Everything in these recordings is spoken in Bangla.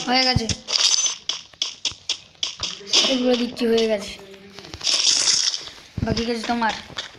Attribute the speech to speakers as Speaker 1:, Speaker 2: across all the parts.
Speaker 1: হয়ে গেছে, এগুলো দিচ্ছি, হয়ে গেছে, বাকি গেছে তোমার।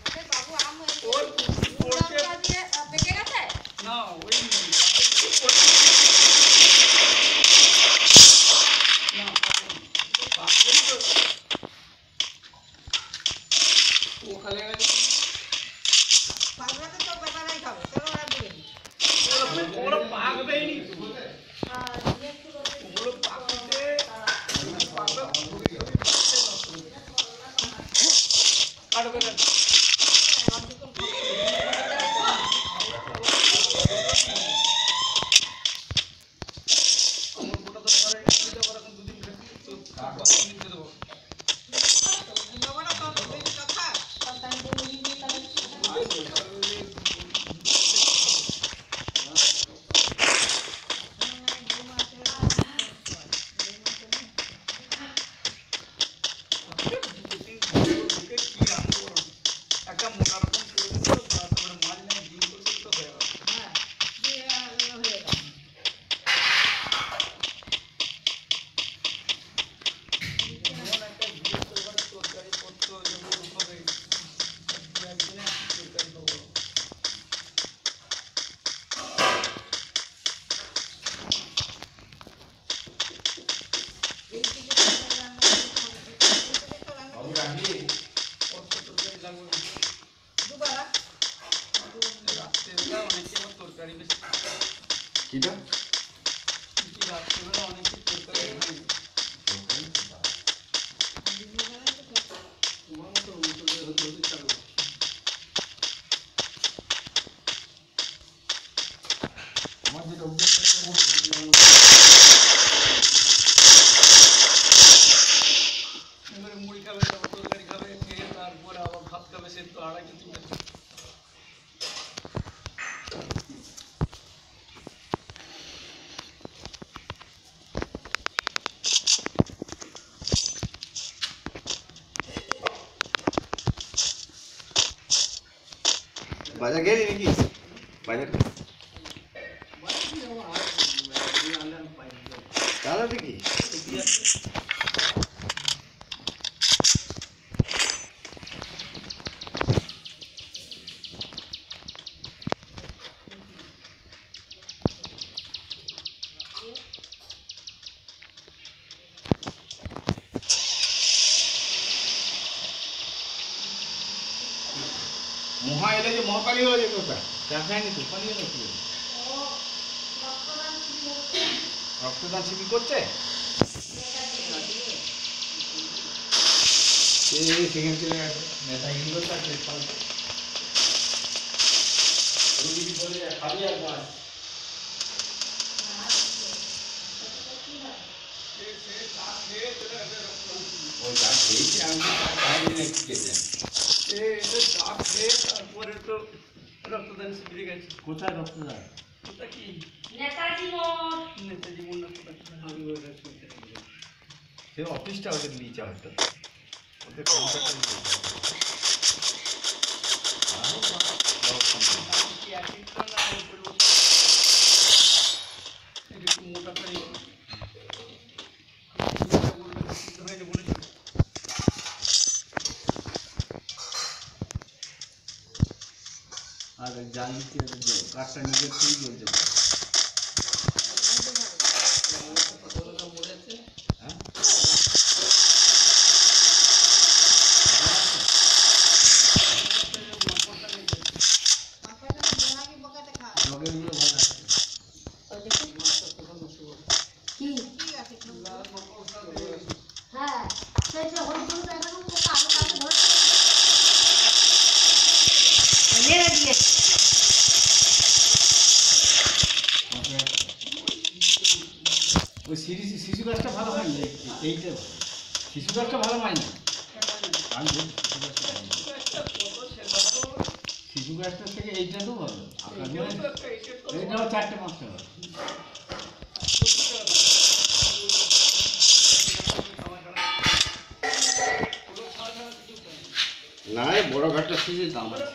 Speaker 2: মুড়ি খাবে, তরকারি খাবে, খেয়ে তারপরে আবার ভাত খাবে, সে তো আড়াই কিছু।
Speaker 3: বাজার গেলি নাকি? বাজার চালাতে কি? মহা এলে যে মহাকালী হয়ে যেত, চা খায়নি তো, পালিয়ে গেছিল। রক্তদান শিবির করছে, সেখানে চলে গেছে নেতাগিরি করতে আসছে। রুগী বলে খাবি আর গাছ ওই চা খেয়েছি, আমি খাইনি একটু খেতে।
Speaker 2: চা খেয়ে তারপরে তো রক্তদান শিবিরে গেছে।
Speaker 3: কোথায় রক্তদান?
Speaker 2: ওটা কি
Speaker 1: নেতাজি মোড়,
Speaker 2: নেতাজি মোড়।
Speaker 3: সে অফিসটা ওদের নিচে হয়তো, ওদের কন্ট্রাক্টর
Speaker 2: মোটা করে
Speaker 3: আর জানতে কাঠটা নিজের খুবই জ্বলছে। ওই শিশু গাছটা ভালো হয় না, এইটা শিশু গাছটা ভালো হয় না। আমি শিশু গাছটার থেকে এইটা তো ভালো, এইটা 4-5 টাকা। না বড় ঘাটটা শিশুর দাম আছে।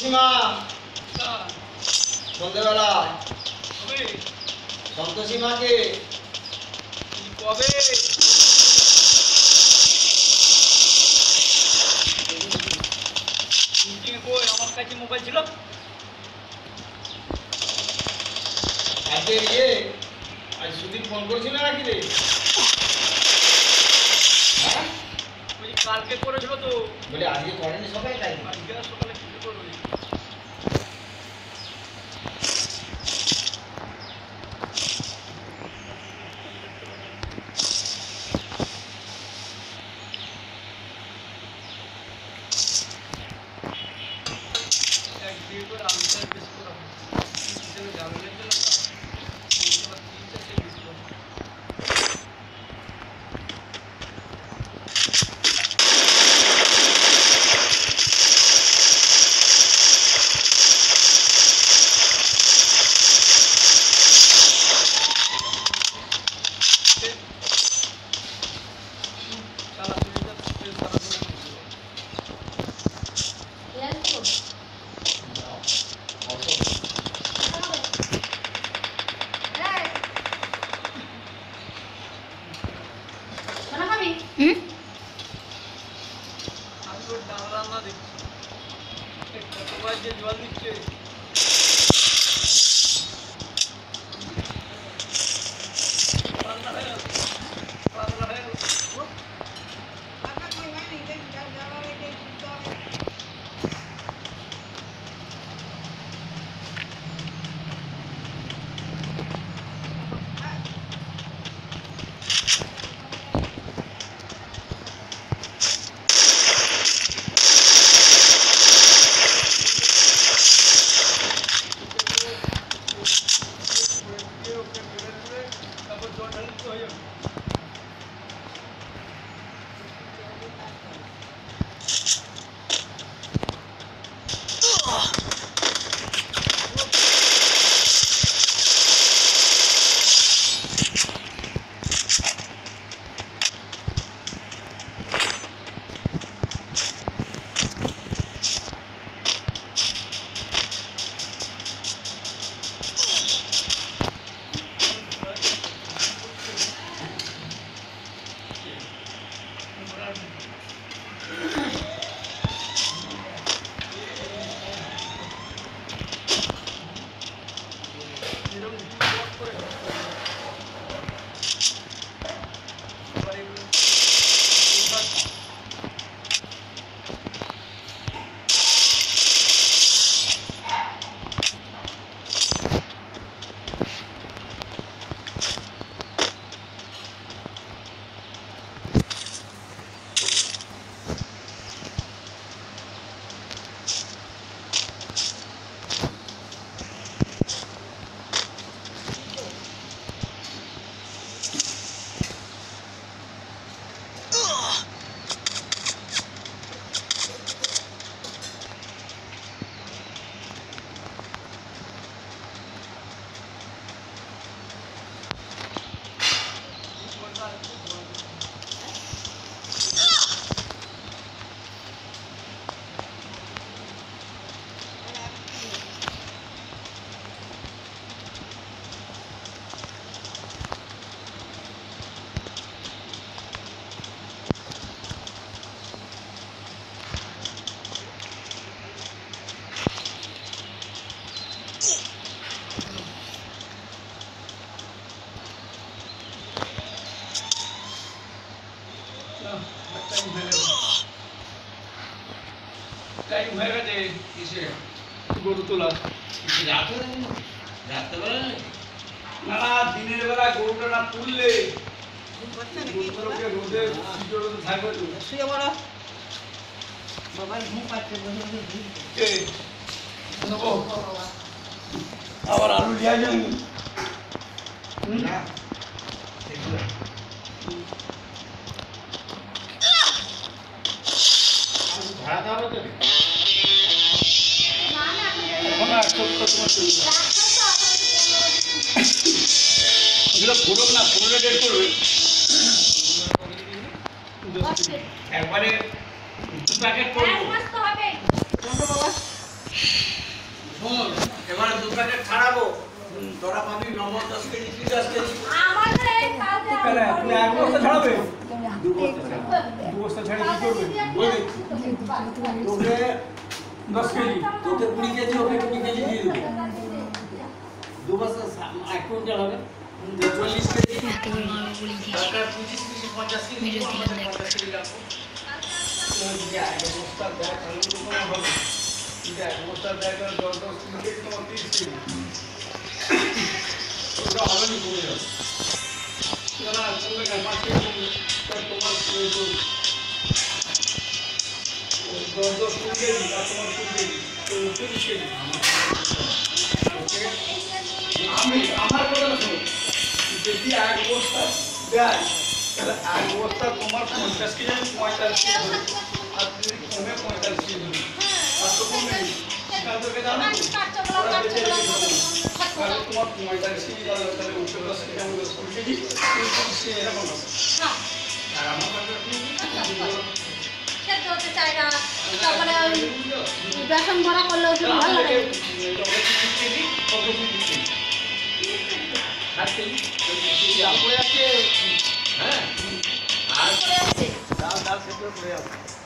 Speaker 4: মা
Speaker 2: না,
Speaker 4: সন্ধ্যেবেলা
Speaker 2: কবে?
Speaker 4: সন্তোষী মাকে
Speaker 2: কবে? মিটিং কই? আমার কাছে মোবাইল ছিল।
Speaker 4: আজকে আজ সুদীপ ফোন করেছিল নাকি রে? হ্যাঁ
Speaker 2: ওই কালকে করেছিল তো।
Speaker 4: বলে আজকে করেনি সকালে তাই
Speaker 2: আজকে আর সকালে কিছু করবে। এক দিয়ে করে আলুটা বেশি করা হয়। হিসেবে জ্বালানোর জন্য তিন চারটে বেশি করা হয়। সারা শরীরটা সারা শরীর
Speaker 1: হুম?
Speaker 2: আমি ওর ডাল রান্না দেখছি কতবার যে জল দিচ্ছে রান্না হয়ে গেল রান্না হয়ে গেল তারপর জল ঢালতে হয়ে যাবে এরকম বট করে এবার এগুলো এবার টাইম হয়ে গেছে কিসে গরু তোলা
Speaker 4: রাত্রেবেলা
Speaker 2: না না দিনের বেলা গরুটা না তুললে গরুগুলোকে রোদে রোদে থাকবে তো
Speaker 5: শুয়ে বড় বাবার ঘুম পাচ্ছে
Speaker 2: কে নেবো আবার আলু লিয়া যান
Speaker 4: না সেগুলো ভাড়া দেওয়া হবে তো
Speaker 2: এখন আর ছোট্ট তোমার চলবে এগুলো ফোড়ক না ফোড়ে ডেট করবে একবারে দু প্যাকেট করবো
Speaker 4: শোন, এবারে 2 প্যাকেট ছাড়াবো। তোরা পাবি 9 10 কেজি কি 10 কেজি।
Speaker 3: তুমি এক বস্তা ছাড়াবে? 2 বস্তা ছেড়ে কি করবে?
Speaker 4: বলে তোকে
Speaker 3: 10 কেজি।
Speaker 4: তোকে 20 কেজি ওকে 20 কেজি দিয়ে দেবো। 2 বস্তা 1 কুইন্টাল হবে। 40 কেজি।
Speaker 1: হাতে করে ভালো বলে দিয়েছি
Speaker 4: দরকার 25 কেজি 50 কেজি
Speaker 1: মেরে দিলাম দেখ।
Speaker 4: 50 কেজি রাখো। তো যা এক বস্তা ব্যাগ আলু তোমার হবে। ঠিক আছে, এক বস্তা ব্যাগ 10 কেজি তোমার 30 কেজি। ওটা হবে না, কমে যাবে।
Speaker 3: না না, কমবে না, 5 কেজি কমবে। তার তোমার 10 কেজি আর তোমার 2 কেজি, তো 30 কেজি।
Speaker 4: আমার কথা শোনো, যদি এক বস্তা দেয় তাহলে এক বস্তা তোমার 50 কেজি 45 কেজি হবে। আর যদি কমে 45 কেজি হবে। আর তো কমে নেই। সেখান থেকে জানো তো? ওরা বেঁচে রেখে দেবে। তাহলে তোমার 45 কেজি যাবে, তাহলে 10 কেজি আমি 10 কেজি 30 কেজি এরকম হবে। আর আমার কথা
Speaker 1: বেসন ভরা করলে ওষুধ ভালো লাগে
Speaker 4: হ্যাঁ আর
Speaker 1: আছে
Speaker 4: ডাল ডাল সেদ্ধ করে যাবে।